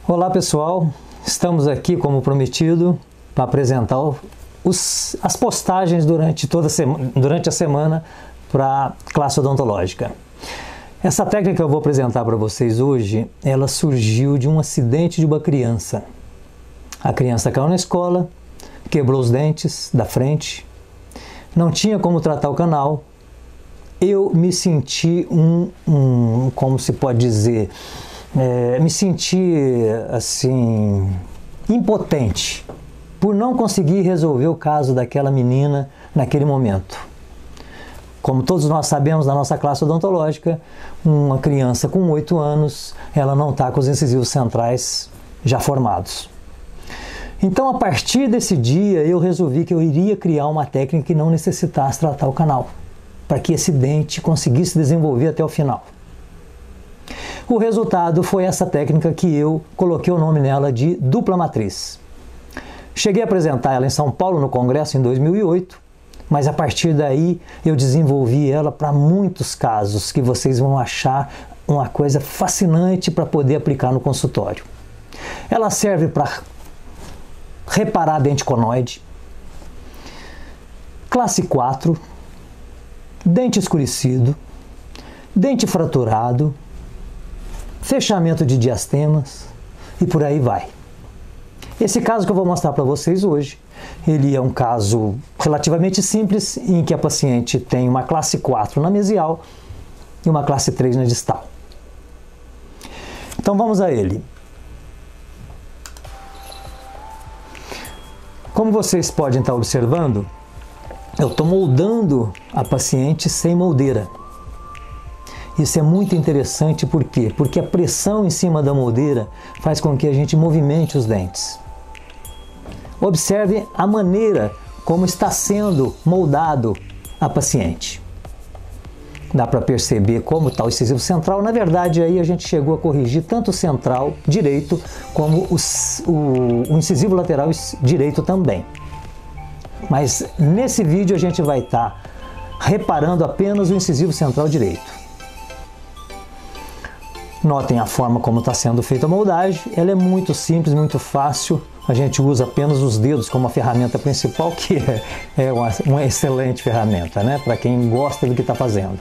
Olá pessoal, estamos aqui como prometido para apresentar as postagens durante a semana para a classe odontológica. Essa técnica que eu vou apresentar para vocês hoje, ela surgiu de um acidente de uma criança. A criança caiu na escola, quebrou os dentes da frente, não tinha como tratar o canal. Eu me senti como se pode dizer, me senti assim, impotente por não conseguir resolver o caso daquela menina naquele momento. Como todos nós sabemos, na nossa classe odontológica, uma criança com 8 anos, ela não está com os incisivos centrais já formados. Então, a partir desse dia, eu resolvi que eu iria criar uma técnica que não necessitasse tratar o canal, para que esse dente conseguisse desenvolver até o final. O resultado foi essa técnica que eu coloquei o nome nela de dupla matriz. Cheguei a apresentar ela em São Paulo no congresso em 2008, mas a partir daí eu desenvolvi ela para muitos casos que vocês vão achar uma coisa fascinante para poder aplicar no consultório. Ela serve para reparar dente conoide, classe 4, dente escurecido, dente fraturado, fechamento de diastemas e por aí vai. Esse caso que eu vou mostrar para vocês hoje, ele é um caso relativamente simples, em que a paciente tem uma classe 4 na mesial e uma classe 3 na distal. Então vamos a ele. Como vocês podem estar observando, eu estou moldando a paciente sem moldeira. Isso é muito interessante, por quê? Porque a pressão em cima da moldeira faz com que a gente movimente os dentes. Observe a maneira como está sendo moldado a paciente. Dá para perceber como está o incisivo central. Na verdade, aí a gente chegou a corrigir tanto o central direito como o incisivo lateral direito também. Mas nesse vídeo a gente vai estar reparando apenas o incisivo central direito. Notem a forma como está sendo feita a moldagem. Ela é muito simples, muito fácil. A gente usa apenas os dedos como a ferramenta principal, que é uma excelente ferramenta, né? Para quem gosta do que está fazendo.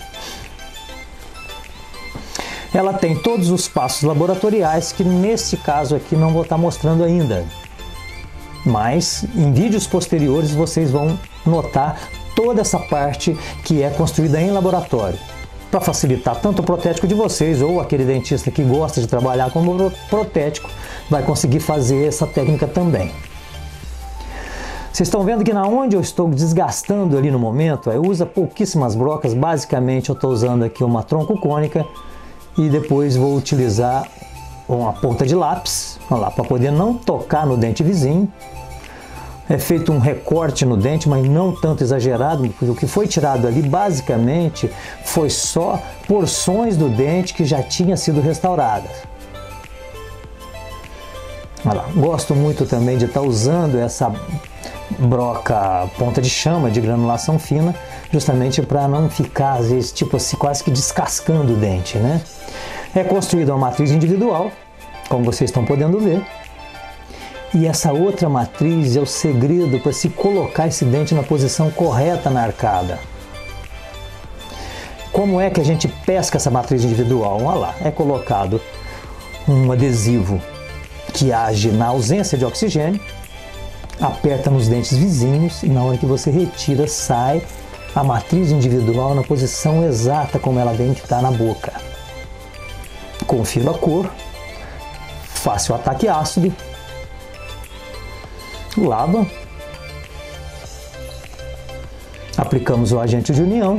Ela tem todos os passos laboratoriais que nesse caso aqui não vou estar mostrando ainda. Mas em vídeos posteriores vocês vão notar toda essa parte que é construída em laboratório, para facilitar tanto o protético de vocês, ou aquele dentista que gosta de trabalhar com protético vai conseguir fazer essa técnica também. Vocês estão vendo que na onde eu estou desgastando ali no momento, eu uso pouquíssimas brocas. Basicamente eu estou usando aqui uma tronco cônica e depois vou utilizar uma ponta de lápis, para poder não tocar no dente vizinho. É feito um recorte no dente, mas não tanto exagerado, porque o que foi tirado ali basicamente foi só porções do dente que já tinha sido restauradas. Olha lá. Gosto muito também de estar usando essa broca ponta de chama de granulação fina, justamente para não ficar, às vezes, tipo assim, quase que descascando o dente, né? É construída uma matriz individual, como vocês estão podendo ver. E essa outra matriz é o segredo para se colocar esse dente na posição correta na arcada. Como é que a gente pesca essa matriz individual? Olha lá, é colocado um adesivo que age na ausência de oxigênio, aperta nos dentes vizinhos e na hora que você retira, sai a matriz individual na posição exata como ela tem que estar na boca. Confiro a cor, fácil ataque ácido, lava, aplicamos o agente de união,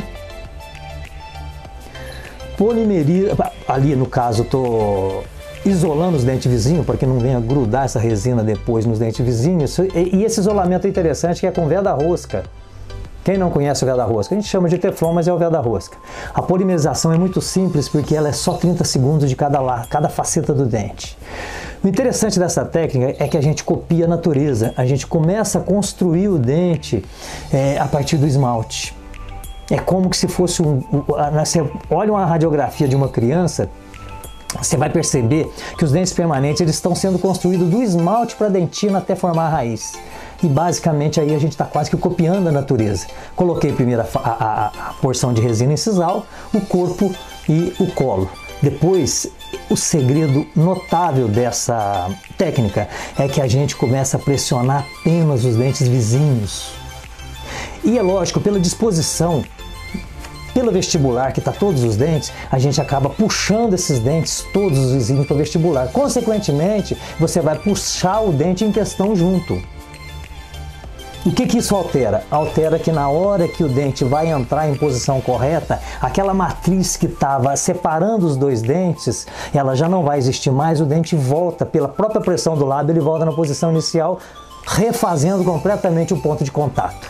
polimeriza, ali no caso estou isolando os dentes vizinhos para que não venha grudar essa resina depois nos dentes vizinhos. E esse isolamento é interessante, que é com veda rosca. Quem não conhece o veda rosca? A gente chama de teflon, mas é o veda rosca. A polimerização é muito simples porque ela é só 30 segundos de cada faceta do dente. O interessante dessa técnica é que a gente copia a natureza, a gente começa a construir o dente a partir do esmalte. É como que se fosse você olha uma radiografia de uma criança, Você vai perceber que os dentes permanentes eles estão sendo construídos do esmalte para a dentina até formar a raiz. E basicamente aí a gente está quase que copiando a natureza. Coloquei primeiro a porção de resina incisal, o corpo e o colo. Depois, o segredo notável dessa técnica é que a gente começa a pressionar apenas os dentes vizinhos. E é lógico, pela disposição, pelo vestibular, que está todos os dentes, a gente acaba puxando esses dentes, todos os vizinhos, para o vestibular. Consequentemente, você vai puxar o dente em questão junto. O que isso altera? Altera que na hora que o dente vai entrar em posição correta, aquela matriz que estava separando os dois dentes, ela já não vai existir mais, o dente volta, pela própria pressão do lábio, ele volta na posição inicial, refazendo completamente o ponto de contato.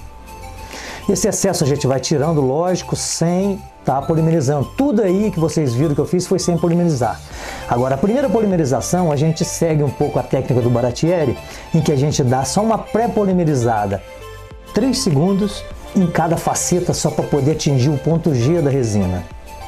Esse excesso a gente vai tirando, lógico, sem estar polimerizando. Tudo aí que vocês viram que eu fiz foi sem polimerizar. Agora, a primeira polimerização, a gente segue um pouco a técnica do Baratieri, em que a gente dá só uma pré-polimerizada, 3 segundos em cada faceta, só para poder atingir o ponto G da resina.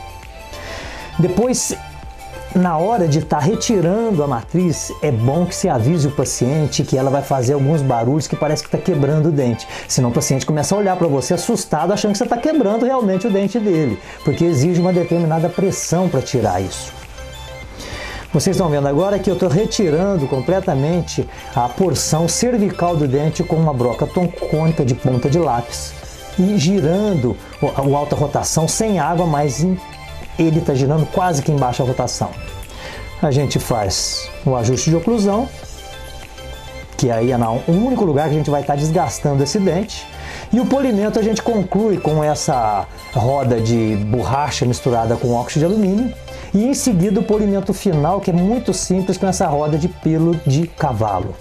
Depois, na hora de estar retirando a matriz, é bom que se avise o paciente que ela vai fazer alguns barulhos que parece que está quebrando o dente. Senão o paciente começa a olhar para você assustado, achando que você está quebrando realmente o dente dele, porque exige uma determinada pressão para tirar isso. Vocês estão vendo agora que eu estou retirando completamente a porção cervical do dente com uma broca cônica de ponta de lápis e girando o alta rotação sem água, mas ele está girando quase que em baixa rotação. A gente faz o ajuste de oclusão, que aí é o único lugar que a gente vai estar desgastando esse dente, e o polimento a gente conclui com essa roda de borracha misturada com óxido de alumínio, e em seguida o polimento final, que é muito simples, com essa roda de pelo de cavalo.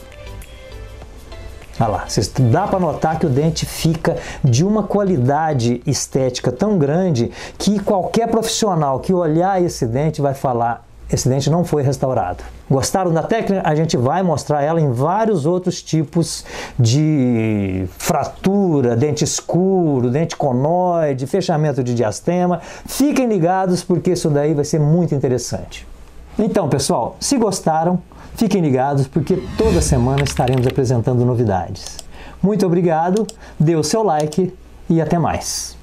Olha lá, dá para notar que o dente fica de uma qualidade estética tão grande que qualquer profissional que olhar esse dente vai falar: esse dente não foi restaurado. Gostaram da técnica? A gente vai mostrar ela em vários outros tipos de fratura, dente escuro, dente conoide, fechamento de diastema. Fiquem ligados porque isso daí vai ser muito interessante. Então, pessoal, se gostaram, fiquem ligados porque toda semana estaremos apresentando novidades. Muito obrigado, dê o seu like e até mais.